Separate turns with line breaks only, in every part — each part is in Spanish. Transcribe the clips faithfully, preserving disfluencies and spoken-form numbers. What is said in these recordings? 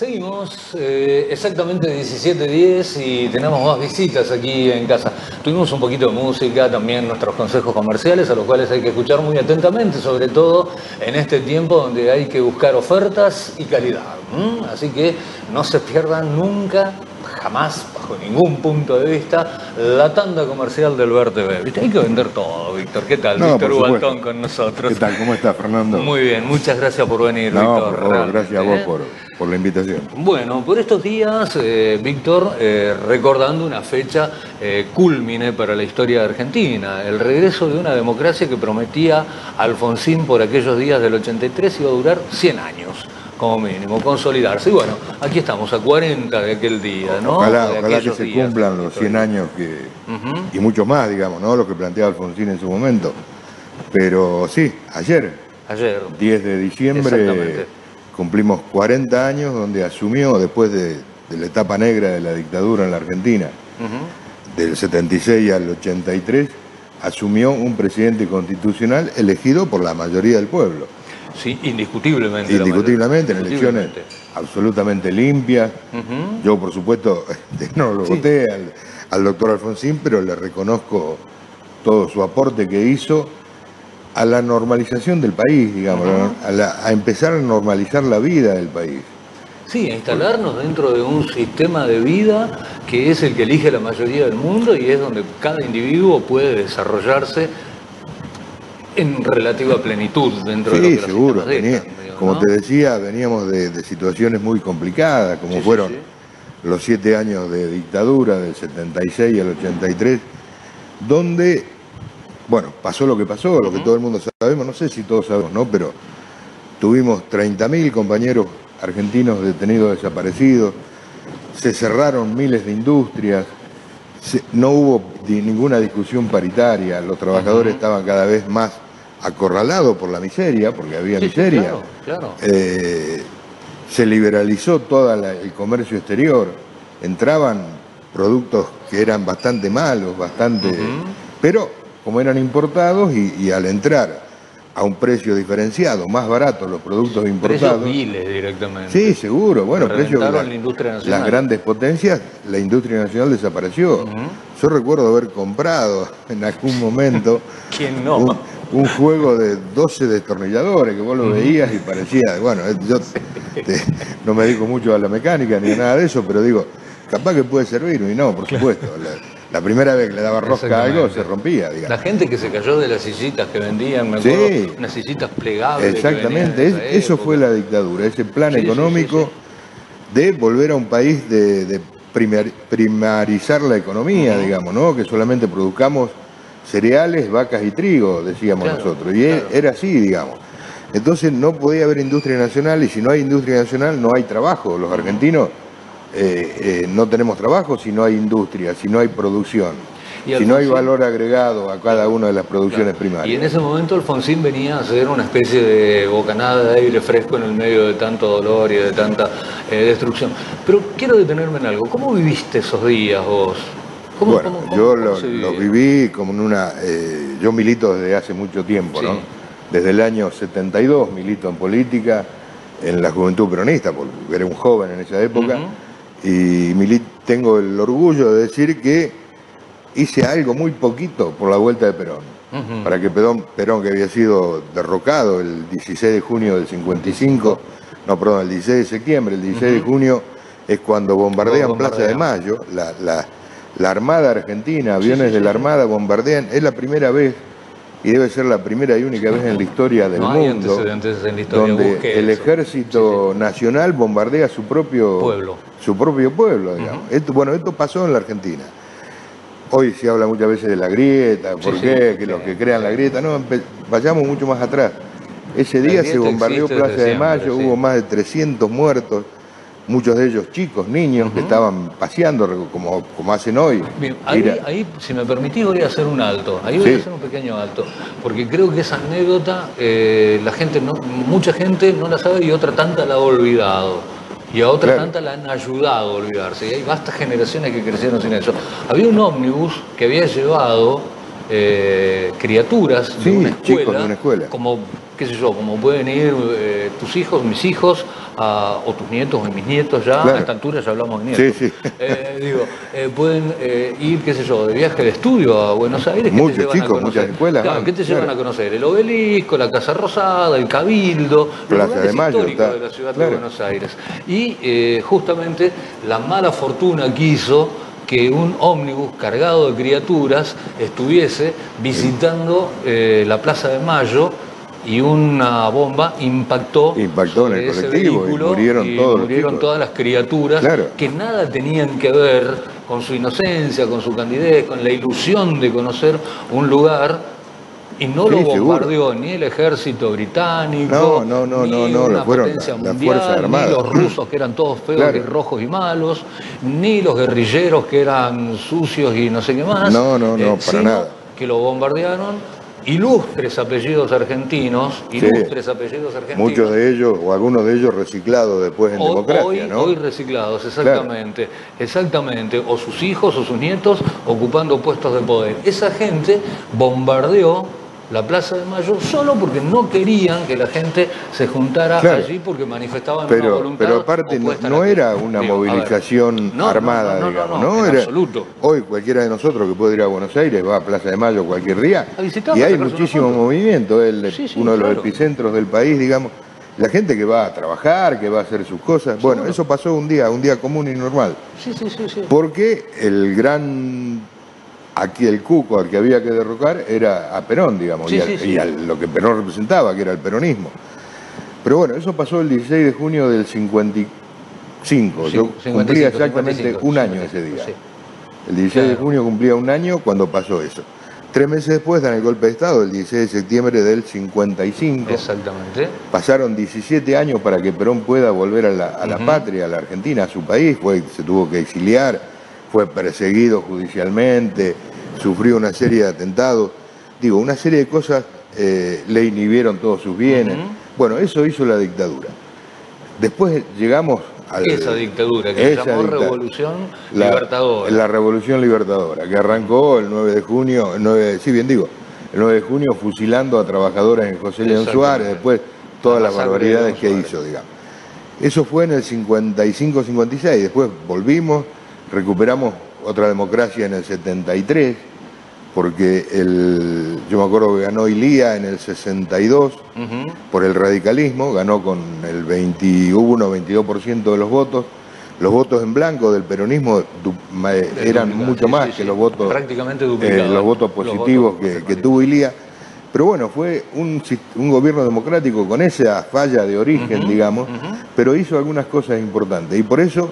Seguimos, eh, exactamente diecisiete diez y tenemos más visitas aquí en casa. Tuvimos un poquito de música, también nuestros consejos comerciales, a los cuales hay que escuchar muy atentamente, sobre todo en este tiempo donde hay que buscar ofertas y calidad. ¿Mm? Así que no se pierdan nunca, jamás, bajo ningún punto de vista, la tanda comercial del V E R T V. ¿Viste? Hay que vender todo, Víctor. ¿Qué tal?
No,
Víctor
por supuesto.
Ubaltón con nosotros.
¿Qué tal? ¿Cómo estás, Fernando?
Muy bien, muchas gracias por venir,
No,
Víctor.
por favor, gracias a vos
¿eh?
por, por la invitación.
Bueno, por estos días, eh, Víctor, eh, recordando una fecha eh, cúlmine para la historia de Argentina, el regreso de una democracia que prometía Alfonsín por aquellos días del ochenta y tres iba a durar cien años, como mínimo, consolidarse. Y bueno, aquí estamos a cuarenta de aquel día, ¿no?
Ojalá,
de
ojalá que se
días,
cumplan los cien años que, uh-huh. y mucho más, digamos, ¿no? Lo que planteaba Alfonsín en su momento. Pero sí, ayer,
ayer
diez de diciembre, cumplimos cuarenta años donde asumió, después de, de la etapa negra de la dictadura en la Argentina, uh-huh. del setenta y seis al ochenta y tres, asumió un presidente constitucional elegido por la mayoría del pueblo.
Sí, indiscutiblemente.
Indiscutiblemente, en elecciones absolutamente limpias. Uh-huh. Yo, por supuesto, no lo sí. voté al, al doctor Alfonsín, pero le reconozco todo su aporte que hizo a la normalización del país, digamos, uh-huh. a, la, a empezar a normalizar la vida del país.
Sí, a instalarnos dentro de un sistema de vida que es el que elige la mayoría del mundo y es donde cada individuo puede desarrollarse en relativa plenitud dentro
sí,
de lo que
seguro. Venía,
digo,
como
¿no?
te decía, veníamos de, de situaciones muy complicadas, como sí, fueron sí, sí. los siete años de dictadura, del setenta y seis al ochenta y tres, donde, bueno, pasó lo que pasó, lo uh-huh. que todo el mundo sabemos, no sé si todos sabemos, ¿no? Pero tuvimos treinta mil compañeros argentinos detenidos desaparecidos, se cerraron miles de industrias, se, no hubo di, ninguna discusión paritaria, los trabajadores uh-huh. estaban cada vez más acorralados por la miseria, porque había sí, miseria.
Sí, claro, claro.
Eh, se liberalizó todo el comercio exterior, entraban productos que eran bastante malos, bastante... Uh-huh. Pero como eran importados y, y al entrar a un precio diferenciado, más barato los productos importados.
Precios miles directamente.
Sí, seguro. Bueno, precios de la,
la industria nacional.
Las grandes potencias, la industria nacional desapareció. Uh-huh. Yo recuerdo haber comprado en algún momento
¿Quién no?
un, un juego de doce destornilladores que vos lo uh-huh. veías y parecía, bueno, yo te, no me dedico mucho a la mecánica ni a nada de eso, pero digo, capaz que puede servir y no, por supuesto. La, La primera vez que le daba rosca a algo se rompía, digamos.
La gente que se cayó de las sillitas que vendían, me acuerdo, sí. unas sillitas plegables.
Exactamente, es, eso fue la dictadura, ese plan sí, económico sí, sí, sí. de volver a un país de, de primar, primarizar la economía, uh-huh. digamos, ¿no? Que solamente produzcamos cereales, vacas y trigo, decíamos claro, nosotros. Y claro. era así, digamos. Entonces no podía haber industria nacional y si no hay industria nacional no hay trabajo. Los argentinos... Eh, eh, no tenemos trabajo si no hay industria, si no hay producción, si Alfonsín, no hay valor agregado a cada una de las producciones claro. primarias.
Y en ese momento Alfonsín venía a ser una especie de bocanada de aire fresco en el medio de tanto dolor y de tanta eh, destrucción. Pero quiero detenerme en algo. ¿Cómo viviste esos días vos? ¿Cómo,
bueno,
cómo, cómo,
yo
cómo
lo, lo viví como en una... Eh, yo milito desde hace mucho tiempo, sí. ¿no? Desde el año setenta y dos milito en política, en la juventud peronista, porque era un joven en esa época. Uh-huh. Y tengo el orgullo de decir que hice algo muy poquito por la vuelta de Perón. Uh-huh. Para que Perón, Perón, que había sido derrocado el dieciséis de junio del cincuenta y cinco, no, perdón, el dieciséis de septiembre, el dieciséis uh-huh. de junio es cuando bombardean no, Plaza de Mayo, la, la, la Armada Argentina, aviones sí, sí, de la Armada bombardean, es la primera vez y debe ser la primera y única vez en la historia del
no
mundo
en la historia,
donde el
eso.
ejército sí, sí. nacional bombardea su propio
pueblo.
Su propio pueblo, digamos. Uh-huh. Esto, bueno, esto pasó en la Argentina. Hoy se habla muchas veces de la grieta, ¿por sí, qué? Sí, que sí, los que crean sí. la grieta. No, vayamos mucho más atrás. Ese día se bombardeó Plaza de Mayo, sí. hubo más de trescientos muertos. Muchos de ellos chicos, niños, uh-huh. que estaban paseando como, como hacen hoy.
Bien, ahí, a... ahí, si me permitís, voy a hacer un alto. Ahí voy sí. a hacer un pequeño alto. Porque creo que esa anécdota, eh, la gente no, mucha gente no la sabe y otra tanta la ha olvidado. Y a otras claro. tantas la han ayudado a olvidarse. Y hay vastas generaciones que crecieron sin eso. Había un ómnibus que había llevado eh, criaturas
sí,
de, una escuela,
chicos de una escuela.
Como, qué sé yo, como pueden ir eh, tus hijos, mis hijos, a, o tus nietos o mis nietos ya, claro. A esta altura ya hablamos de nietos,
sí, sí.
Eh, digo, eh, pueden eh, ir, qué sé yo, de viaje de estudio a Buenos Aires. ¿Qué
Muchos
te llevan
chicos,
a conocer?
muchas escuelas.
Claro,
van,
¿qué te
claro.
llevan a conocer? El Obelisco, la Casa Rosada, el Cabildo,
Plaza
los lugares
de Mayo,
históricos
está,
de la ciudad
claro.
de Buenos Aires. Y eh, justamente la mala fortuna quiso que un ómnibus cargado de criaturas estuviese visitando eh, la Plaza de Mayo y una bomba impactó,
impactó en el
ese
colectivo
vehículo
y murieron,
y
todos,
murieron
los
todas las criaturas, claro. Que nada tenían que ver con su inocencia, con su candidez, con la ilusión de conocer un lugar. Y no sí, lo bombardeó seguro. Ni el ejército británico,
no, no, no,
ni
no, no,
una
fueron
potencia
la,
mundial,
la
ni los rusos que eran todos feos claro. Y rojos y malos, ni los guerrilleros que eran sucios y no sé qué más.
No, no, no,
eh,
para
sino
nada.
Que lo bombardearon ilustres apellidos argentinos, ilustres sí. Apellidos argentinos.
Muchos de ellos, o algunos de ellos reciclados después en
hoy,
democracia,
hoy,
¿no?
Hoy reciclados, exactamente, claro. Exactamente, o sus hijos o sus nietos ocupando puestos de poder. Esa gente bombardeó la Plaza de Mayo solo porque no querían que la gente se juntara claro. Allí porque manifestaban
pero,
una voluntad.
Pero aparte no, no era una digo, movilización
no,
armada,
no, no,
digamos,
no, no,
¿no?
En
era,
absoluto.
Hoy cualquiera de nosotros que puede ir a Buenos Aires va a Plaza de Mayo cualquier día
visitar,
y hay muchísimo movimiento, el, sí, sí, uno de
claro.
Los epicentros del país, digamos. La gente que va a trabajar, que va a hacer sus cosas. Bueno, seguro. Eso pasó un día, un día común y normal.
Sí, sí, sí, sí.
Porque el gran... Aquí el cuco al que había que derrocar era a Perón, digamos,
sí,
y, a,
sí, sí.
y a lo que Perón representaba, que era el peronismo. Pero bueno, eso pasó el dieciséis de junio del cincuenta y cinco. Sí, Yo cincuenta y cinco, cumplía exactamente cincuenta y cinco, un año cincuenta y cinco, ese día. Sí. El dieciséis claro. de junio cumplía un año cuando pasó eso. Tres meses después dan el golpe de Estado, el dieciséis de septiembre del cincuenta y cinco.
Exactamente.
Pasaron diecisiete años para que Perón pueda volver a la, a la uh-huh. patria, a la Argentina, a su país. Fue, se tuvo que exiliar. Fue perseguido judicialmente, sufrió una serie de atentados, digo, una serie de cosas eh, le inhibieron todos sus bienes. Uh-huh. Bueno, eso hizo la dictadura. Después llegamos a
esa dictadura que se llamó Revolución
la,
Libertadora.
La Revolución Libertadora, que arrancó el nueve de junio, el nueve, sí bien digo, el nueve de junio fusilando a trabajadores en José León Suárez, después todas la las barbaridades que Suárez. hizo, digamos. Eso fue en el cincuenta y cinco cincuenta y seis, después volvimos. Recuperamos otra democracia en el setenta y tres, porque el, yo me acuerdo que ganó Ilía en el sesenta y dos uh-huh. por el radicalismo, ganó con el veintiuno veintidós por ciento de los votos. Los votos en blanco del peronismo du, eran duplicado, mucho más sí, sí, que los votos,
prácticamente duplicados,
eh, los votos positivos los votos que, que tuvo Ilía. Pero bueno, fue un, un gobierno democrático con esa falla de origen, uh-huh, digamos, uh-huh. pero hizo algunas cosas importantes. Y por eso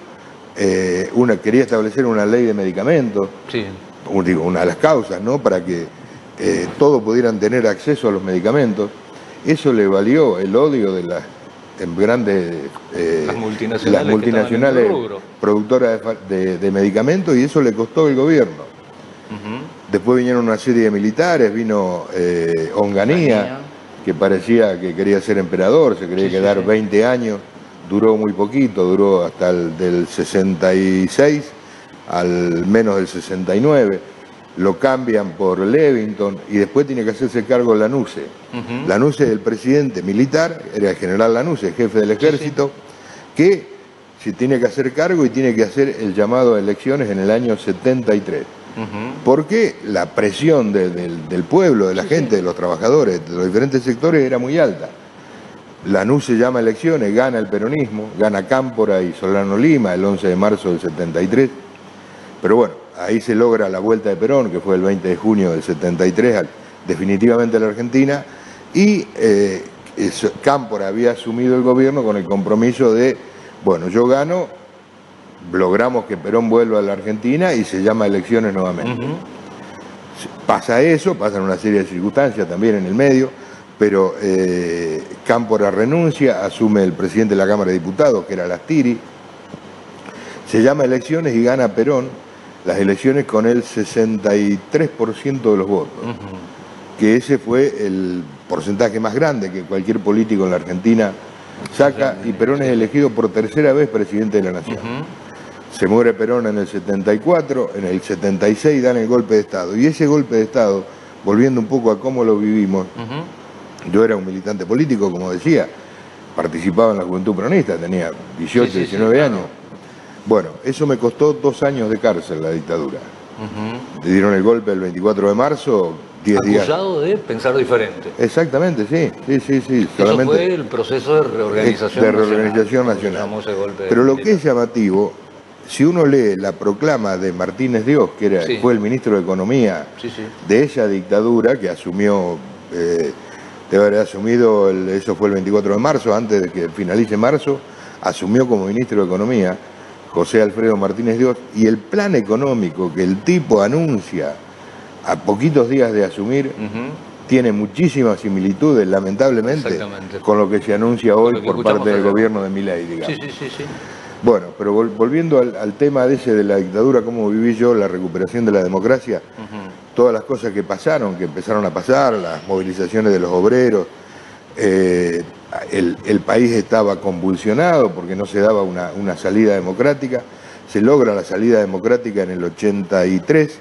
eh, una, quería establecer una ley de medicamentos,
sí.
un, digo, una de las causas, ¿no? Para que eh, todos pudieran tener acceso a los medicamentos. Eso le valió el odio de las grandes eh,
las multinacionales,
las multinacionales productoras de, de, de medicamentos, y eso le costó el gobierno. Uh-huh. Después vinieron una serie de militares, vino eh, Onganía, que parecía que quería ser emperador, se quería sí, quedar sí, sí. veinte años, duró muy poquito, duró hasta el del sesenta y seis al menos del sesenta y nueve, lo cambian por Levington y después tiene que hacerse cargo Lanusse. Uh-huh. Lanusse es el presidente militar, era el general Lanusse, jefe del ejército, sí, sí. que se tiene que hacer cargo y tiene que hacer el llamado a elecciones en el año setenta y tres. Uh-huh. Porque la presión de, de, del pueblo, de la sí, gente, sí. de los trabajadores, de los diferentes sectores era muy alta. Lanusse llama a elecciones, gana el peronismo, gana Cámpora y Solano Lima el once de marzo del setenta y tres. Pero bueno, ahí se logra la vuelta de Perón, que fue el veinte de junio del setenta y tres, definitivamente a la Argentina, y eh, Cámpora había asumido el gobierno con el compromiso de, bueno, yo gano, logramos que Perón vuelva a la Argentina y se llama elecciones nuevamente. Uh-huh. Pasa eso, pasan una serie de circunstancias también en el medio, pero eh, Cámpora renuncia, asume el presidente de la Cámara de Diputados, que era Lastiri, se llama elecciones y gana Perón las elecciones con el sesenta y tres por ciento de los votos, uh-huh. que ese fue el porcentaje más grande que cualquier político en la Argentina saca, y Perón es elegido por tercera vez presidente de la Nación. Uh-huh. Se muere Perón en el setenta y cuatro, en el setenta y seis dan el golpe de Estado, y ese golpe de Estado, volviendo un poco a cómo lo vivimos, uh-huh. yo era un militante político, como decía, participaba en la Juventud Peronista, tenía dieciocho,
Sí, sí,
diecinueve
sí,
años.
claro.
Bueno, eso me costó dos años de cárcel, la dictadura.
Uh-huh.
Le dieron el golpe el veinticuatro de marzo, diez días.
Acusado de pensar diferente.
Exactamente, sí, sí, sí, sí.
Eso
Solamente
fue el proceso de reorganización
de reorganización
nacional.
nacional.
Como se llamó ese golpe
Pero lo
militar.
que es llamativo, si uno lee la proclama de Martínez Dios, que era,
Sí.
fue el ministro de Economía
Sí, sí.
de esa dictadura que asumió, eh, debe haber asumido, el, eso fue el veinticuatro de marzo, antes de que finalice marzo, asumió como ministro de Economía José Alfredo Martínez Dios, y el plan económico que el tipo anuncia a poquitos días de asumir, uh-huh, tiene muchísimas similitudes, lamentablemente, con lo que se anuncia hoy por parte del gobierno de Milei, digamos.
Sí, sí, sí, sí.
Bueno, pero vol volviendo al, al tema de ese de la dictadura, cómo viví yo la recuperación de la democracia, uh-huh, todas las cosas que pasaron, que empezaron a pasar, las movilizaciones de los obreros, eh, el, el país estaba convulsionado porque no se daba una, una salida democrática, se logra la salida democrática en el ochenta y tres,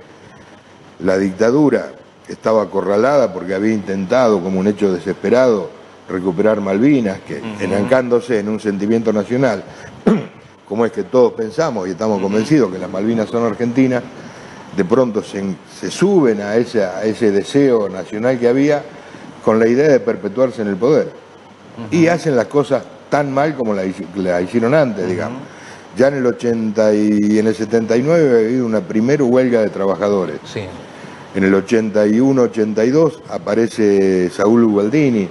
la dictadura estaba acorralada porque había intentado, como un hecho desesperado, recuperar Malvinas, que uh-huh, enancándose en un sentimiento nacional, como es que todos pensamos y estamos convencidos que las Malvinas son argentinas, de pronto se, se suben a ese, a ese deseo nacional que había con la idea de perpetuarse en el poder. Uh-huh. Y hacen las cosas tan mal como la, la hicieron antes, uh-huh, digamos. Ya en el ochenta y en el setenta y nueve había habido una primera huelga de trabajadores.
Sí.
En el ochenta y uno ochenta y dos aparece Saúl Ubaldini,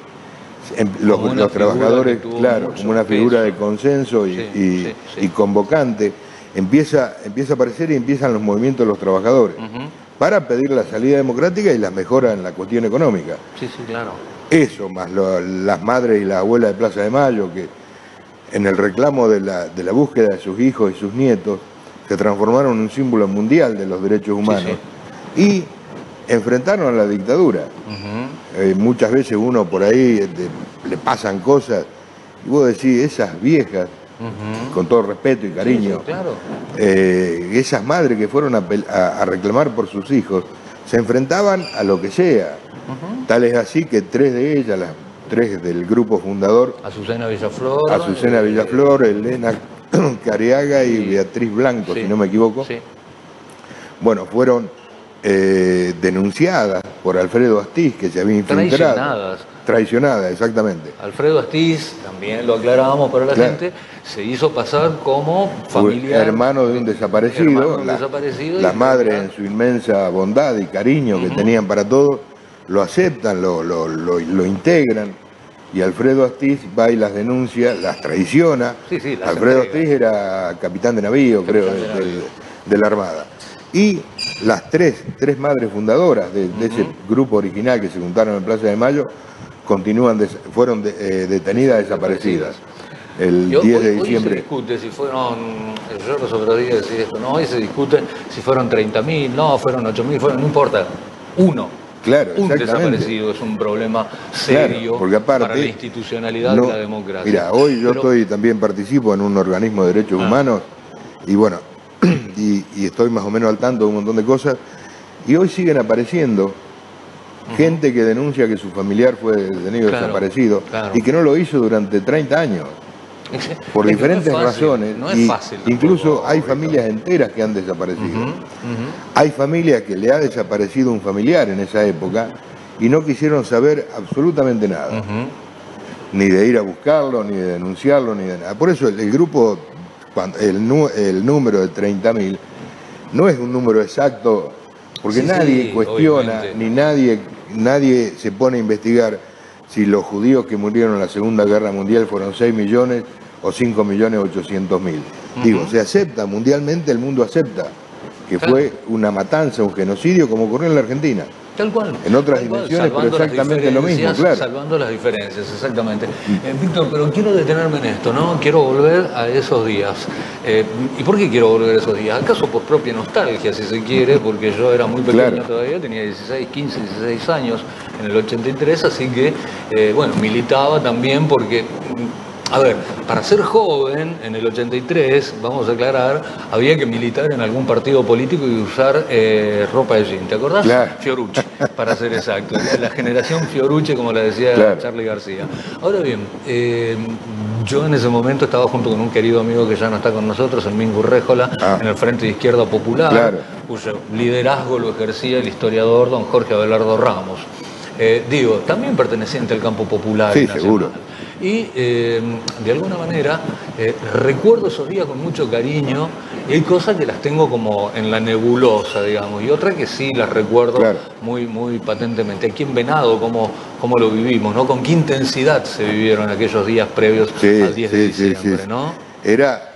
los, los trabajadores, claro, como una figura peso. de consenso y, sí, y, sí, sí. y convocante, empieza, empieza a aparecer y empiezan los movimientos de los trabajadores, uh-huh, para pedir la salida democrática y las mejoras en la cuestión económica.
Sí, sí, claro.
Eso, más lo, las madres y las abuelas de Plaza de Mayo, que en el reclamo de la, de la búsqueda de sus hijos y sus nietos, se transformaron en un símbolo mundial de los derechos humanos. Sí, sí. Y enfrentaron a la dictadura. Uh-huh. Eh, muchas veces uno por ahí de, le pasan cosas y vos decís, esas viejas, uh-huh, con todo respeto y cariño,
sí, sí, claro,
eh, esas madres que fueron a, a, a reclamar por sus hijos, se enfrentaban a lo que sea. Uh-huh. Tal es así que tres de ellas, las tres del grupo fundador,
Azucena Villaflor,
Azucena eh, Villaflor, Elena Careaga y, y Beatriz Blanco, sí, si no me equivoco, sí, bueno, fueron Eh, denunciadas por Alfredo Astiz, que se había infiltrado.
Traicionadas.
Traicionadas, exactamente.
Alfredo Astiz, también lo aclarábamos para la claro. gente, se hizo pasar como familiar.
Hermano de un desaparecido.
Hermano de un
la,
desaparecido
las madres, en su inmensa bondad y cariño uh-huh, que tenían para todos, lo aceptan, lo, lo, lo, lo integran. Y Alfredo Astiz va y las denuncia, las traiciona.
Sí, sí, las
Alfredo
entrega.
Astiz era capitán de navío, capitán creo, de, de, navío. Del, de la Armada. Y las tres, tres madres fundadoras de, de uh-huh, ese grupo original que se juntaron en Plaza de Mayo continúan des, fueron de, eh, detenidas, desaparecidas. El
hoy,
diez de diciembre.
Hoy se discute si fueron, yo los otros días decía esto, no, hoy se discute si fueron treinta mil, no, fueron ocho mil, fueron, no importa, uno.
Claro,
un desaparecido es un problema serio,
claro, porque aparte,
para la institucionalidad
no,
de la democracia.
Mira, hoy yo
Pero,
estoy también participo en un organismo de derechos ah. humanos y bueno, Y, y estoy más o menos al tanto de un montón de cosas, y hoy siguen apareciendo uh-huh, gente que denuncia que su familiar fue detenido, claro, desaparecido, claro, y que no lo hizo durante treinta años, por es diferentes no es fácil, razones,
no es
y
fácil,
incluso hay
Ricardo.
familias enteras que han desaparecido. Uh-huh,
uh-huh.
Hay familias que le ha desaparecido un familiar en esa época y no quisieron saber absolutamente nada, uh-huh, ni de ir a buscarlo, ni de denunciarlo, ni de nada. Por eso el, el grupo... El, el número de treinta mil no es un número exacto, porque sí, nadie sí, cuestiona, obviamente. ni nadie, nadie se pone a investigar si los judíos que murieron en la Segunda Guerra Mundial fueron seis millones o cinco millones ochocientos mil. Uh-huh. Digo, se acepta, mundialmente el mundo acepta que claro, fue una matanza, un genocidio como ocurrió en la Argentina.
Tal cual.
En otras
tal
dimensiones,
cual,
pero exactamente lo mismo, claro.
Salvando las diferencias, exactamente. Eh, Víctor, pero quiero detenerme en esto, ¿no? Quiero volver a esos días. Eh, ¿Y por qué quiero volver a esos días? ¿Acaso por propia nostalgia, si se quiere? Porque yo era muy pequeño claro, todavía, tenía dieciséis, quince, dieciséis años en el ochenta y tres, así que, eh, bueno, militaba también porque A ver, para ser joven, en el ochenta y tres, vamos a aclarar, había que militar en algún partido político y usar eh, ropa de jean. ¿Te acordás?
Claro.
Fiorucci, para ser exacto. La generación Fiorucci, como la decía claro. Charly García. Ahora bien, eh, yo en ese momento estaba junto con un querido amigo que ya no está con nosotros, el Mingo Urréjola, ah. en el Frente de Izquierda Popular, claro. cuyo liderazgo lo ejercía el historiador don Jorge Abelardo Ramos. Eh, digo, también perteneciente al campo popular.
Sí, seguro.
Y eh, de alguna manera eh, recuerdo esos días con mucho cariño y hay cosas que las tengo como en la nebulosa, digamos, y otras que sí las recuerdo claro. muy, muy patentemente. Aquí en Venado, cómo, cómo lo vivimos, ¿no? Con qué intensidad se vivieron aquellos días previos sí, al diez sí, de diciembre, sí, sí. ¿no?
Era,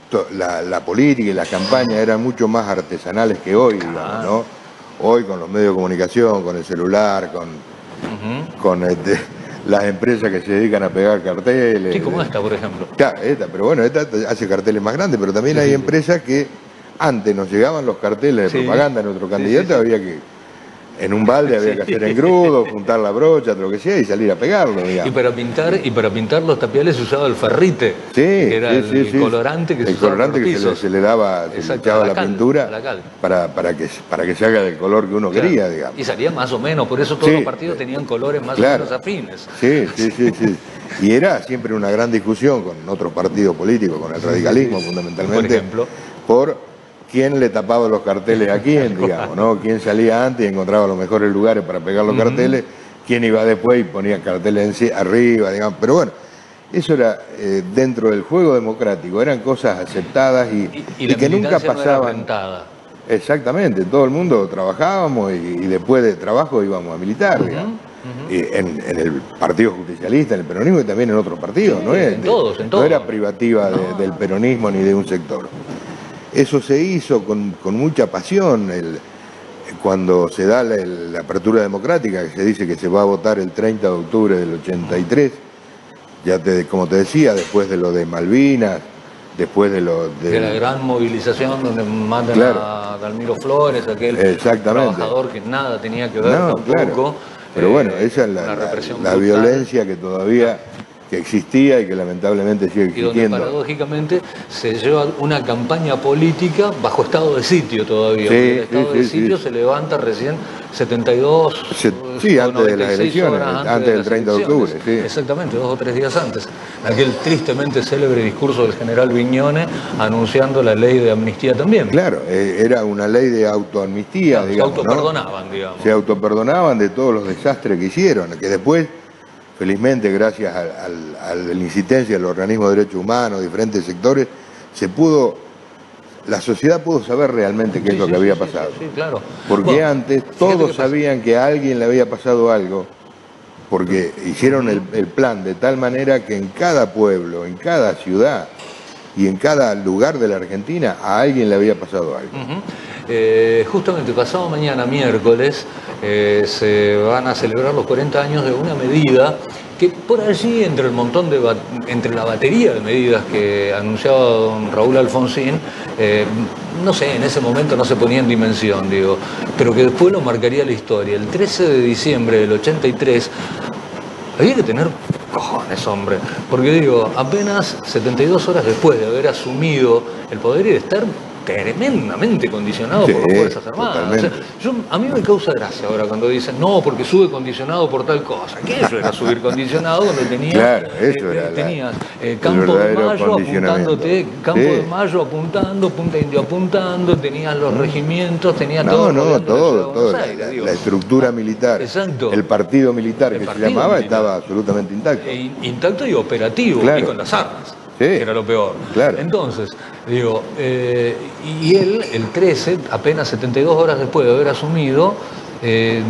la, la política y la campaña eran mucho más artesanales que hoy, claro. digamos, ¿no? Hoy con los medios de comunicación, con el celular, con... Uh-huh. con este, las empresas que se dedican a pegar carteles.
Sí, como esta, por ejemplo.
Claro, esta, pero bueno, esta hace carteles más grandes, pero también sí, hay sí, empresas sí. que antes nos llegaban los carteles de sí. propaganda de nuestro candidato, sí, sí, sí. había que, en un balde había que hacer engrudo, juntar la brocha, lo que sea, y salir a pegarlo, digamos.
Y para pintar, y para pintar los tapiales se usaba el ferrite,
sí,
que era
sí,
el,
sí,
el
sí.
colorante que
el
se usaba
colorante que se le, se le daba, se le echaba la, la cal, pintura
la cal.
Para, para, que, para que se haga del color que uno claro. quería, digamos.
Y salía más o menos, por eso todos sí. los partidos tenían colores más claro. o menos afines.
Sí, sí, sí, sí. Y era siempre una gran discusión con otros partidos políticos, con el radicalismo sí, sí. fundamentalmente,
por ejemplo,
por quién le tapaba los carteles a quién, digamos, ¿no? Quién salía antes y encontraba los mejores lugares para pegar los uh-huh. carteles, quién iba después y ponía carteles en sí, arriba, digamos. Pero bueno, eso era eh, dentro del juego democrático, eran cosas aceptadas y,
y, y,
y que nunca pasaban.
No
exactamente, todo el mundo trabajábamos y, y después de trabajo íbamos a militar, uh-huh. digamos. Uh-huh. Y en, en el Partido Justicialista, en el peronismo y también en otros partidos,
sí,
¿no? Es,
en todos, en todos.
No era privativa de, no. del peronismo ni de un sector. Eso se hizo con, con mucha pasión el, cuando se da la, la apertura democrática, que se dice que se va a votar el treinta de octubre del ochenta y tres, ya te, como te decía, después de lo de Malvinas, después de lo de,
de la gran movilización donde matan claro. a Dalmiro Flores, aquel trabajador que nada tenía que ver no, tampoco. Claro.
Pero eh, bueno, esa es la, la, la violencia que todavía... que existía y que lamentablemente sigue existiendo.
Y donde paradójicamente se lleva una campaña política bajo estado de sitio todavía.
Sí,
el estado
sí,
de
sí,
sitio
sí.
se levanta recién setenta y dos,
se, sí, antes de las elecciones,
antes,
antes
de
del treinta de octubre. Sí.
Exactamente, dos o tres días antes. Aquel tristemente célebre discurso del general Viñone anunciando la ley de amnistía también.
Claro, eh, era una ley de autoamnistía, claro, digamos.
Se autoperdonaban, ¿no? digamos.
Se autoperdonaban de todos los desastres que hicieron, que después... Felizmente, gracias a, a, a la insistencia de los organismos de derechos humanos, diferentes sectores, se pudo, la sociedad pudo saber realmente qué sí, es lo sí, que había
sí,
pasado.
Sí, sí, claro.
Porque bueno, antes todos sabían
pasa.
que a alguien le había pasado algo, porque hicieron el, el plan de tal manera que en cada pueblo, en cada ciudad y en cada lugar de la Argentina a alguien le había pasado algo.
Uh-huh. eh, justamente pasado mañana, miércoles, eh, se van a celebrar los cuarenta años de una medida que por allí, entre el montón de entre la batería de medidas que anunciaba don Raúl Alfonsín, eh, no sé, en ese momento no se ponía en dimensión, digo, pero que después lo marcaría la historia. El trece de diciembre del ochenta y tres había que tener cojones, hombre, porque digo, apenas setenta y dos horas después de haber asumido el poder y de estar tremendamente condicionado sí, por las Fuerzas Armadas. O sea, yo, a mí me causa gracia ahora cuando dicen, no, porque sube condicionado por tal cosa. ¿Qué eso era subir condicionado cuando tenías,
claro, eso
eh,
era
tenías eh, Campo de Mayo apuntándote, Campo sí. de Mayo apuntando, Punta Indio apuntando, tenías los regimientos, tenías
no,
todo.
No, no, todo, todo.
Aires,
la,
digo.
la estructura militar,
exacto.
el partido militar
el
que
partido
se llamaba
militar.
Estaba absolutamente intacto.
E, intacto y operativo, claro. y con las armas. Sí, que era lo peor.
Claro.
Entonces, digo, eh, y él, el trece, apenas setenta y dos horas después de haber asumido, eh,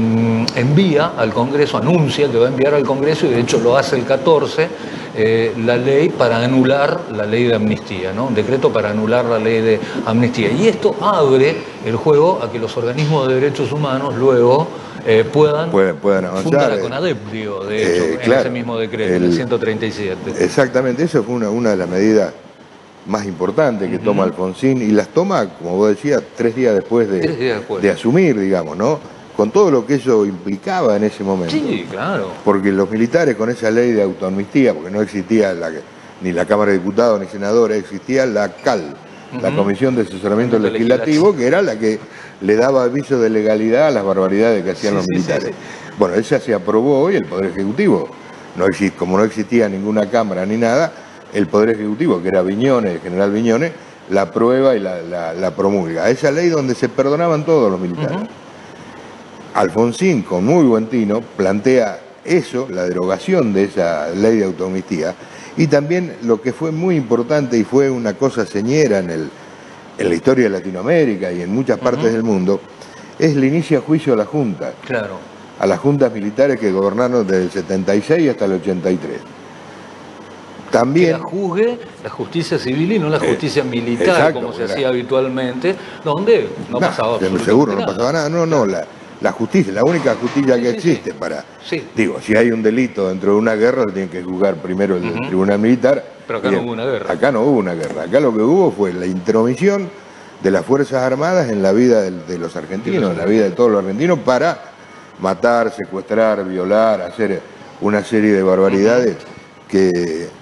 envía al Congreso, anuncia que va a enviar al Congreso, y de hecho lo hace el catorce, eh, la ley para anular la ley de amnistía, ¿no? Un decreto para anular la ley de amnistía. Y esto abre el juego a que los organismos de derechos humanos luego Eh, puedan,
pueden, puedan avanzar.
Fundar a CONADEP, digo, de hecho, eh, en claro, ese mismo decreto, el, el ciento treinta y siete.
Exactamente, esa fue una, una de las medidas más importantes que uh-huh. toma Alfonsín, y las toma, como vos decías, tres días después de,
tres días después.
de asumir, digamos, ¿no? Con todo lo que eso implicaba en ese momento.
Sí, claro.
Porque los militares con esa ley de autoamnistía, porque no existía la, ni la Cámara de Diputados ni senadores, existía la C A L, uh-huh. la Comisión de Asesoramiento Legislativo, que era la que le daba aviso de legalidad a las barbaridades que hacían sí, los sí, militares. Sí, sí. Bueno, esa se aprobó hoy, el Poder Ejecutivo, no existe, como no existía ninguna Cámara ni nada, el Poder Ejecutivo, que era Viñones, el general Viñones, la aprueba y la, la, la promulga. Esa ley donde se perdonaban todos los militares. Uh-huh. Alfonsín, con muy buen tino, plantea eso, la derogación de esa ley de autoamnistía, y también lo que fue muy importante y fue una cosa señera en, el, en la historia de Latinoamérica y en muchas partes uh-huh. del mundo, es el inicio a juicio a la Junta.
Claro.
A las juntas militares que gobernaron desde el setenta y seis hasta el ochenta y tres. También,
que la juzgue la justicia civil y no la justicia eh, militar, exacto, como se hacía habitualmente, donde no, no pasaba absolutamente
seguro,
nada.
no pasaba nada. No, no, la, la justicia, la única justicia sí, que sí, existe sí. para... Sí. Digo, si hay un delito dentro de una guerra, lo tienen que juzgar primero el uh-huh. tribunal militar.
Pero acá no hubo una guerra.
Acá no hubo una guerra. Acá lo que hubo fue la intromisión de las Fuerzas Armadas en la vida de, de los argentinos, en la vida de todos los argentinos, para matar, secuestrar, violar, hacer una serie de barbaridades uh-huh. que...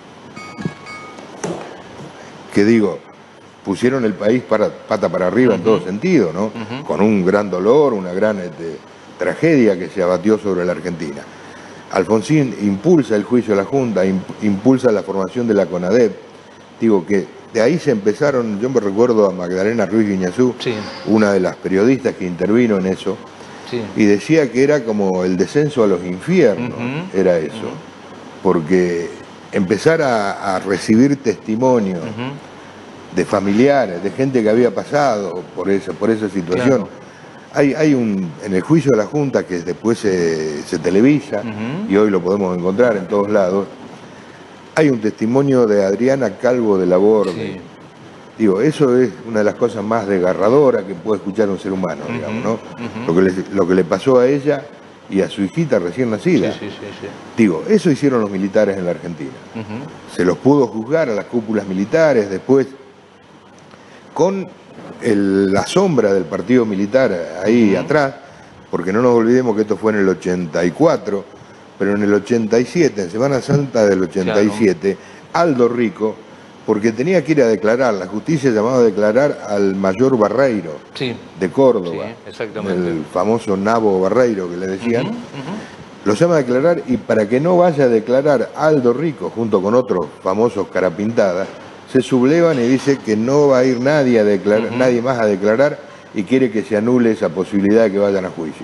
que digo, pusieron el país para, pata para arriba uh-huh. en todo sentido, ¿no? Uh-huh. Con un gran dolor, una gran este, tragedia que se abatió sobre la Argentina. Alfonsín impulsa el juicio de la Junta, imp, impulsa la formación de la CONADEP. Digo que de ahí se empezaron, yo me recuerdo a Magdalena Ruiz Guiñazú, sí. una de las periodistas que intervino en eso, sí. y decía que era como el descenso a los infiernos, uh-huh. era eso, uh-huh. porque empezar a, a recibir testimonios uh-huh. de familiares, de gente que había pasado por esa, por esa situación. Claro. Hay, hay un, en el juicio de la Junta, que después se, se televisa, uh-huh. y hoy lo podemos encontrar en todos lados, hay un testimonio de Adriana Calvo de la Borde. Sí. Digo, eso es una de las cosas más desgarradoras que puede escuchar un ser humano, uh-huh. digamos, ¿no? Uh-huh. Lo que le, lo que le pasó a ella y a su hijita recién nacida. Sí, sí, sí, sí. Digo, eso hicieron los militares en la Argentina. Uh-huh. Se los pudo juzgar a las cúpulas militares, después con el, la sombra del partido militar ahí uh-huh. atrás, porque no nos olvidemos que esto fue en el ochenta y cuatro, pero en el ochenta y siete, en Semana Santa del ochenta y siete, claro. Aldo Rico, porque tenía que ir a declarar, la justicia llamaba a declarar al mayor Barreiro, sí. de Córdoba, sí, exactamente. El famoso Nabo Barreiro que le decían, uh-huh, uh-huh. lo llama a declarar, y para que no vaya a declarar Aldo Rico, junto con otros famosos carapintadas, se sublevan y dice que no va a ir nadie, a declarar, uh-huh. nadie más a declarar, y quiere que se anule esa posibilidad de que vayan a juicio.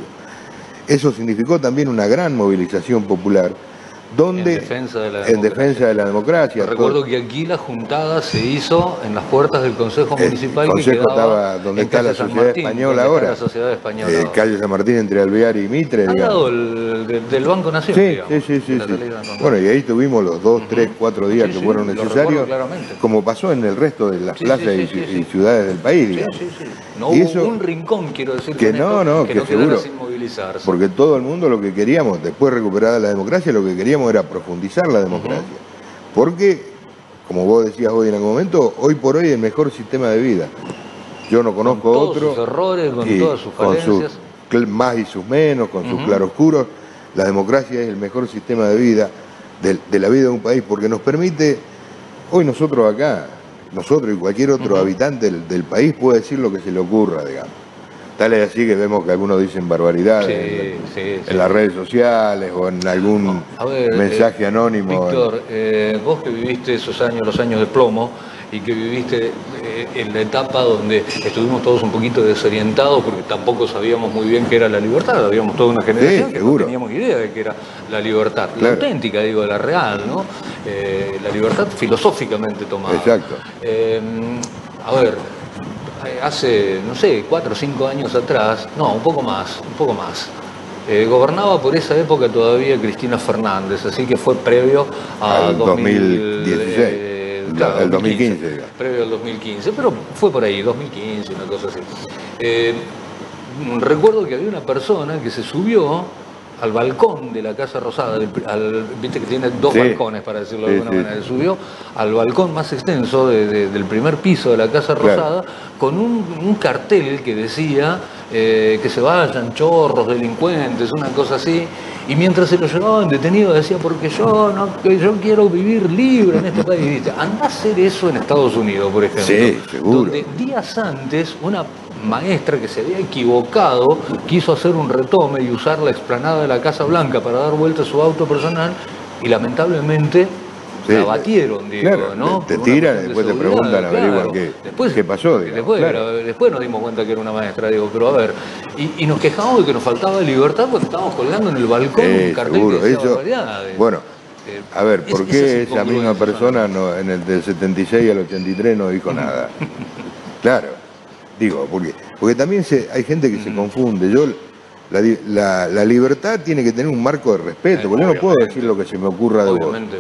Eso significó también una gran movilización popular, donde,
en defensa de la
democracia. En defensa de la democracia.
Recuerdo que aquí la juntada se hizo en las puertas del Consejo Municipal.
El Consejo
que
estaba donde está la Sociedad
Martín,
Española ahora.
La Sociedad Española
eh, calle San Martín entre Alvear y Mitre.
Al lado del, del, del Banco Nación.
Sí, digamos, sí, sí. sí, sí. Bueno, y ahí tuvimos los dos, uh-huh. tres, cuatro días sí, que fueron sí, necesarios, como pasó en el resto de las sí, plazas sí, sí, y, sí, y ciudades del país.
Sí, sí, sí. No y hubo eso, un rincón, quiero decir,
que no, no,
que,
que
no
seguro.
Sin movilizarse.
Porque todo el mundo lo que queríamos, después recuperada la democracia, lo que queríamos era profundizar la democracia. Uh-huh. Porque, como vos decías hoy en algún momento, hoy por hoy es el mejor sistema de vida. Yo no conozco
con todos
otro.
Sus errores, con todas sus falencias.
Con sus más y sus menos, con uh-huh. sus claroscuros. La democracia es el mejor sistema de vida, de, de la vida de un país, porque nos permite, hoy nosotros acá, nosotros y cualquier otro uh-huh. habitante del, del país puede decir lo que se le ocurra, digamos. Tal es así que vemos que algunos dicen barbaridades sí, en, sí, en sí. las redes sociales o en algún ver, mensaje eh, anónimo.
Víctor, eh, vos que viviste esos años, los años de plomo, y que viviste eh, en la etapa donde estuvimos todos un poquito desorientados porque tampoco sabíamos muy bien qué era la libertad, habíamos toda una generación
sí,
que no teníamos idea de qué era la libertad, claro. la auténtica, digo, la real, ¿no? Eh, la libertad filosóficamente tomada.
Exacto.
Eh, a ver, hace, no sé, cuatro o cinco años atrás, no, un poco más, un poco más. Eh, gobernaba por esa época todavía Cristina Fernández, así que fue previo a
al dos mil dieciséis.
Eh, Claro,
el dos mil quince, digamos.
Previo al dos mil quince, pero fue por ahí, dos mil quince, una cosa así. Eh, recuerdo que había una persona que se subió al balcón de la Casa Rosada, del, al, viste que tiene dos sí. balcones, para decirlo de sí, alguna sí, manera, sí. subió al balcón más extenso de, de, del primer piso de la Casa Rosada, claro. con un, un cartel que decía eh, que se vayan chorros, delincuentes, una cosa así, y mientras se lo llevaban detenido decía, porque yo no yo quiero vivir libre en este país. ¿Viste? Anda a hacer eso en Estados Unidos, por ejemplo,
sí, seguro.
donde días antes una maestra que se había equivocado quiso hacer un retome y usar la explanada de la Casa Blanca para dar vuelta a su auto personal y lamentablemente sí, la batieron, digo,
claro,
¿no?
Te, te tiran y después te preguntan, claro, averiguan qué, después, qué pasó. Digamos,
después,
claro.
después nos dimos cuenta que era una maestra, digo, pero a ver, y, y nos quejamos de que nos faltaba libertad porque estábamos colgando en el balcón
eh,
un cartel
seguro,
que decía
eso,
barbaridades.
Bueno, eh, a ver, ¿por es, qué esa misma persona no, en el del setenta y seis al ochenta y tres no dijo nada? Claro. Digo, porque, porque también se, hay gente que mm. se confunde. Yo, la, la, la libertad tiene que tener un marco de respeto, eh, porque yo no puedo decir lo que se me ocurra de
obviamente.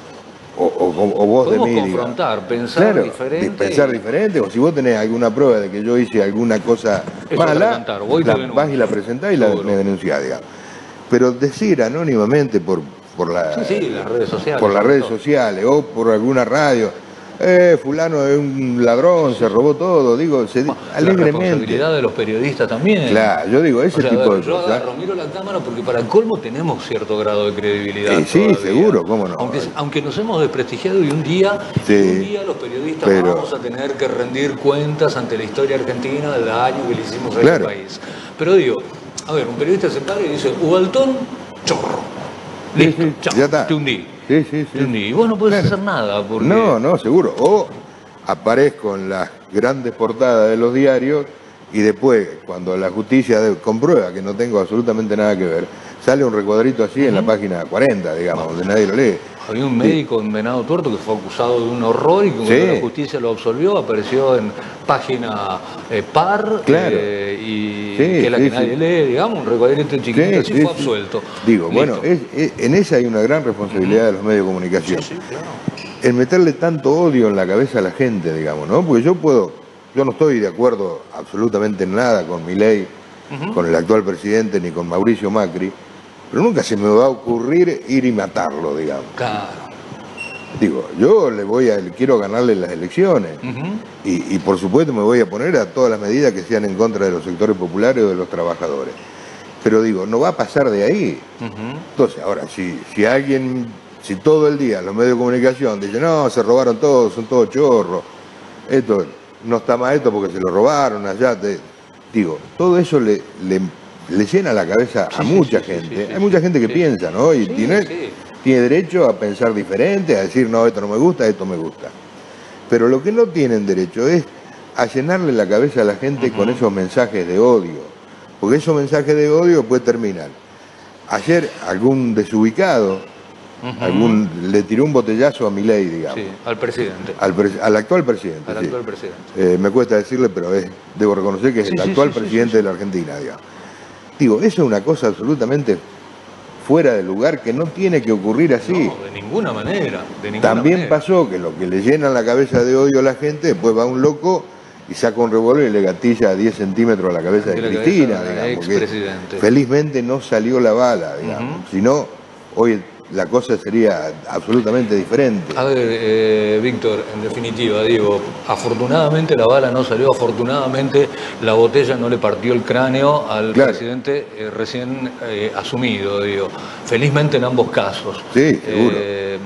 vos. O, o, o vos
Podemos
de mí.
confrontar,
digamos.
pensar
claro,
diferente.
Pensar y... diferente, o si vos tenés alguna prueba de que yo hice alguna cosa
eso
mala,
Voy
la, vas y la presentás y la, me denunciás, digamos. Pero decir anónimamente por, por, la,
sí, sí, las redes sociales,
por las redes sociales o por alguna radio, Eh, fulano es un ladrón, sí. se robó todo, digo, se,
bueno,
alegremente.
La responsabilidad de los periodistas también.
Claro, yo digo, ese
o sea,
tipo
ver,
de
yo
cosas.
agarro, miro la cámara porque para el colmo tenemos cierto grado de credibilidad.
Eh, sí,
todavía.
seguro, cómo no.
Aunque, aunque nos hemos desprestigiado y un día,
sí,
un día los periodistas pero... vamos a tener que rendir cuentas ante la historia argentina del daño que le hicimos a
claro.
este país. Pero digo, a ver, un periodista se para y dice, Ubaltón, chorro. Listo,
sí, sí,
chao,
ya está.
te hundí.
Sí, sí, sí.
Te hundí. Y vos no podés claro. hacer nada. Porque...
No, no, seguro. O aparezco en las grandes portadas de los diarios y después, cuando la justicia comprueba que no tengo absolutamente nada que ver, sale un recuadrito así uh-huh. en la página cuarenta, digamos, bueno, donde nadie lo lee.
Había un médico sí. en Venado Tuerto que fue acusado de un horror y cuando sí. la justicia lo absolvió, apareció en página eh, par
claro.
eh, y
sí,
que es la
sí,
que
sí.
nadie lee, digamos, un recuadrito chiquito sí, así sí, fue absuelto.
Digo,
Listo.
bueno, es, es, en esa hay una gran responsabilidad uh-huh. de los medios de comunicación.
Sí, sí, claro.
El meterle tanto odio en la cabeza a la gente, digamos, ¿no? Porque yo puedo, yo no estoy de acuerdo absolutamente en nada con Milei, uh-huh. con el actual presidente, ni con Mauricio Macri, pero nunca se me va a ocurrir ir y matarlo, digamos.
Claro.
Digo, yo le voy a, le quiero ganarle las elecciones uh-huh. y, y por supuesto me voy a poner a todas las medidas que sean en contra de los sectores populares o de los trabajadores. Pero digo, no va a pasar de ahí. Uh-huh. Entonces, ahora, si, si alguien... Si todo el día los medios de comunicación dicen, no, se robaron todos, son todos chorros, esto, no está mal esto porque se lo robaron allá, te... digo, todo eso le, le, le llena la cabeza a sí, mucha sí, gente. Sí, sí, Hay mucha gente que sí. piensa, ¿no? Y
sí,
tiene,
sí.
tiene derecho a pensar diferente, a decir, no, esto no me gusta, esto me gusta. Pero lo que no tienen derecho es a llenarle la cabeza a la gente uh-huh. con esos mensajes de odio. Porque esos mensajes de odio pues terminan. Ayer algún desubicado Uh-huh. Algún, le tiró un botellazo a Milei, digamos.
Sí, al presidente.
Al, pre, al actual presidente.
Al
sí.
actual presidente.
Eh, me cuesta decirle, pero es, debo reconocer que es sí, el sí, actual sí, presidente sí, sí, de la Argentina, digamos. Digo, eso es una cosa absolutamente fuera de lugar que no tiene que ocurrir así.
No, de ninguna manera. De ninguna
También
manera.
pasó que lo que le llenan la cabeza de odio a la gente, después va un loco y saca un revólver y le gatilla a diez centímetros a la cabeza de, de la Cristina,
cabeza de
digamos. Felizmente no salió la bala, digamos. Uh-huh. Si no, hoy la cosa sería absolutamente diferente.
A ver, eh, Víctor, en definitiva, digo, afortunadamente la bala no salió, afortunadamente la botella no le partió el cráneo al claro. presidente eh, recién eh, asumido, digo. Felizmente en ambos casos.
Sí, seguro.
Eh,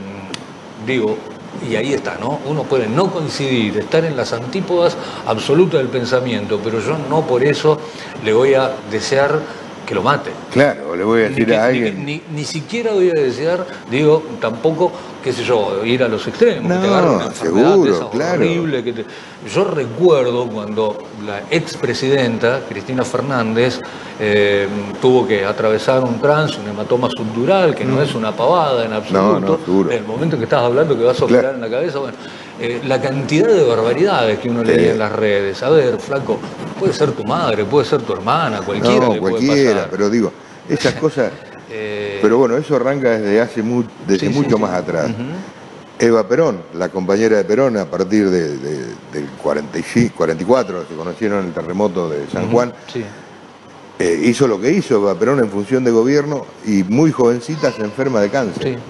digo, y ahí está, ¿no? Uno puede no coincidir, estar en las antípodas absolutas del pensamiento, pero yo no por eso le voy a desear que lo mate.
Claro, le voy a decir
ni,
a alguien...
Ni, ni, ni siquiera voy a desear, digo, tampoco, qué sé yo, ir a los extremos,
no,
que te agarre una enfermedad
seguro,
esa
claro.
horrible. Que te... Yo recuerdo cuando la expresidenta, Cristina Fernández, eh, tuvo que atravesar un trance, un hematoma subdural, que no, no es una pavada en absoluto.
No, no, seguro.
En el momento que estabas hablando que vas a operar claro. en la cabeza, bueno, eh, la cantidad de barbaridades que uno sí. leía en las redes. A ver, flaco, puede ser tu madre, puede ser tu hermana, cualquiera
no,
le
cualquiera,
puede pasar.
Pero digo, esas cosas... eh... Pero bueno, eso arranca desde hace mu desde sí, mucho sí, más sí. atrás. Uh-huh. Eva Perón, la compañera de Perón, a partir de, de, del cuarenta y cinco, cuarenta y cuatro, se conocieron en el terremoto de San uh-huh. Juan,
sí.
eh, hizo lo que hizo Eva Perón en función de gobierno y muy jovencita se enferma de cáncer.
Sí.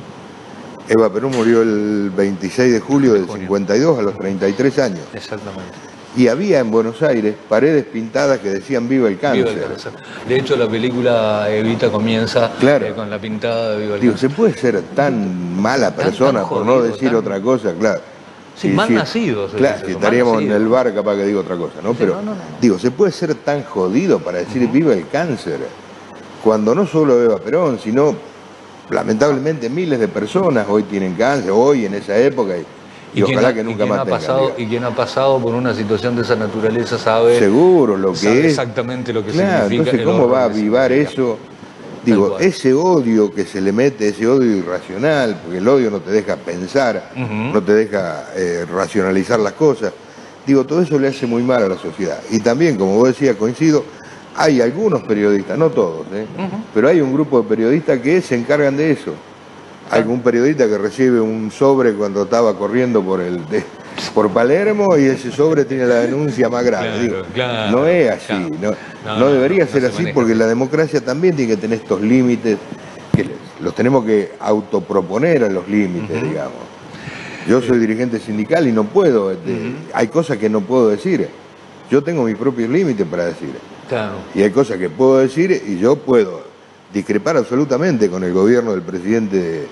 Eva Perón murió el veintiséis de julio del cincuenta y dos a los treinta y tres años.
Exactamente.
Y había en Buenos Aires paredes pintadas que decían Viva el cáncer.
Viva el cáncer. De hecho, la película Evita comienza
claro.
eh, con la pintada de Viva el
Digo,
cáncer.
¿se puede ser tan mala persona, tan, tan jodido, por no decir tan... otra cosa? Claro.
Sí, mal
si,
nacidos.
Claro, si estaríamos en el bar capaz que digo otra cosa, ¿no?
Sí,
Pero,
no, no, no.
digo, ¿se puede ser tan jodido para decir uh-huh. Viva el cáncer? Cuando no solo Eva Perón, sino lamentablemente miles de personas hoy tienen cáncer, hoy en esa época, y, y, y ojalá ha, que nunca más tengan.
Pasado, y quien ha pasado por una situación de esa naturaleza sabe,
seguro lo que
sabe
es.
Exactamente lo que
claro,
significa.
Entonces, ¿cómo va a avivar eso? Digo, ese odio que se le mete, ese odio irracional, porque el odio no te deja pensar, uh-huh. no te deja eh, racionalizar las cosas. Digo, todo eso le hace muy mal a la sociedad. Y también, como vos decías, coincido, hay algunos periodistas, no todos, ¿eh? uh-huh. pero hay un grupo de periodistas que se encargan de eso. Hay algún periodista que recibe un sobre cuando estaba corriendo por el de, por Palermo y ese sobre tiene la denuncia más grave.
Claro,
Digo,
claro,
no es así,
claro.
no,
no,
no debería
no,
ser
no
así porque la democracia también tiene que tener estos límites, que los tenemos que autoproponer a los límites, uh-huh. digamos. Yo soy dirigente sindical y no puedo, uh-huh. hay cosas que no puedo decir. Yo tengo mis propios límites para decir.
Claro.
Y hay cosas que puedo decir y yo puedo discrepar absolutamente con el gobierno del presidente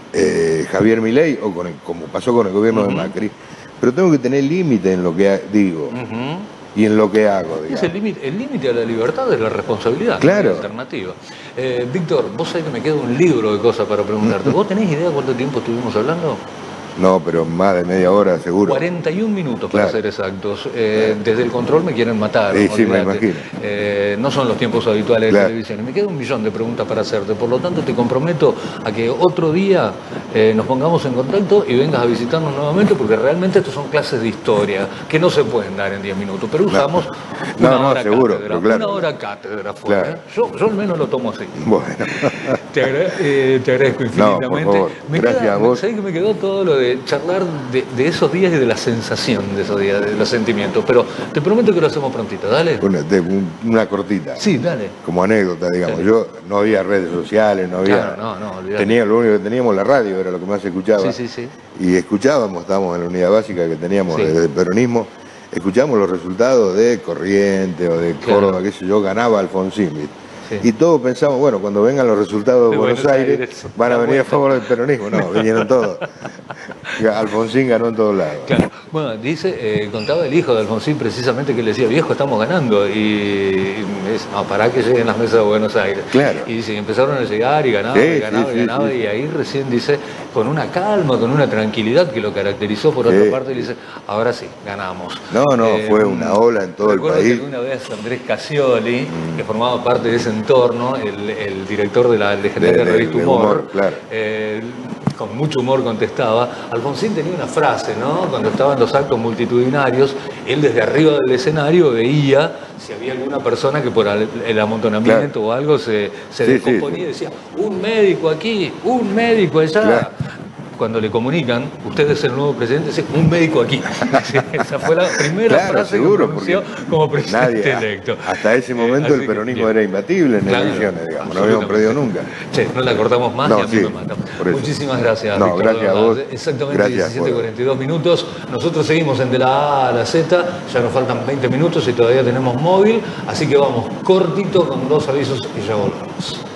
eh, Javier Milei o con el, como pasó con el gobierno uh-huh. de Macri, pero tengo que tener límite en lo que digo uh-huh. y en lo que hago.
Es el límite el límite a la libertad es la responsabilidad,
claro.
no es la alternativa. Eh, Víctor, vos sabés que me queda un libro de cosas para preguntarte. ¿Vos tenés idea cuánto tiempo estuvimos hablando?
No, pero más de media hora seguro.
cuarenta y un minutos
claro.
para ser exactos. Eh, desde el control me quieren matar.
Sí, sí, me imagino.
Eh, no son los tiempos habituales
claro.
de televisión. Y me queda un millón de preguntas para hacerte. Por lo tanto, te comprometo a que otro día eh, nos pongamos en contacto y vengas a visitarnos nuevamente, porque realmente estos son clases de historia que no se pueden dar en diez minutos. Pero usamos
no.
una
no,
hora
no, seguro,
cátedra.
claro.
Una hora cátedra fue.
Claro.
¿eh? Yo, yo al menos lo tomo así.
Bueno.
Te, agra eh, te agradezco infinitamente.
No, por favor.
Me
Gracias
queda,
a vos.
Sabés que me quedó todo lo de charlar de, de esos días y de la sensación de esos días, de los sentimientos. Pero te prometo que lo hacemos prontito, dale.
Una, de, una cortita.
Sí, dale.
Como anécdota, digamos. Sí. Yo no había redes sociales, no había.
Claro, no, no, olvidate.
Tenía, lo único que teníamos la radio, era lo que más se escuchaba.
Sí, sí, sí.
Y escuchábamos, estábamos en la unidad básica que teníamos sí. desde el peronismo, escuchábamos los resultados de Corrientes o de Córdoba, claro. qué sé yo, ganaba Alfonsín. Sí. Y todos pensamos, bueno, cuando vengan los resultados de, de Buenos, Buenos Aires, Aires van a venir vuelta. a favor del peronismo. No, vinieron todos. Alfonsín ganó en todos lados.
Claro. Bueno, dice, eh, contaba el hijo de Alfonsín precisamente que le decía, viejo, estamos ganando. Y es, no, para que lleguen las mesas de Buenos Aires.
Claro.
Y dice, empezaron a llegar y ganaba,
sí,
y ganaba,
sí,
y ganaba.
Sí,
y
sí.
ahí recién dice, con una calma, con una tranquilidad que lo caracterizó por sí. otra parte, y dice, ahora sí, ganamos.
No, no, eh, fue una ola en todo el país.
Recuerdo que una vez Andrés Casioli, mm. que formaba parte de ese entorno, el, el director de la legendaria
de,
revista
de
Humor,
humor claro.
eh, con mucho humor contestaba. Alfonsín tenía una frase, ¿no? Cuando estaban los actos multitudinarios, él desde arriba del escenario veía si había alguna persona que por el amontonamiento claro. o algo se, se sí, descomponía sí, sí. y decía, un médico aquí, un médico allá. Claro. Cuando le comunican, usted es el nuevo presidente, dice, un médico aquí. Esa fue la primera
claro,
frase
seguro,
que pronunció como presidente
nadie,
electo.
Hasta ese momento eh, el peronismo que, era imbatible en claro, elecciones, digamos, no habíamos perdido nunca.
Che, no la cortamos más
no,
y a mí
sí,
me matan. Muchísimas gracias,
no,
Víctor,
gracias a vos.
Exactamente
gracias
diecisiete cuarenta y dos minutos. Nosotros seguimos en De la A a la Z, ya nos faltan veinte minutos y todavía tenemos móvil, así que vamos cortito con dos avisos y ya volvemos.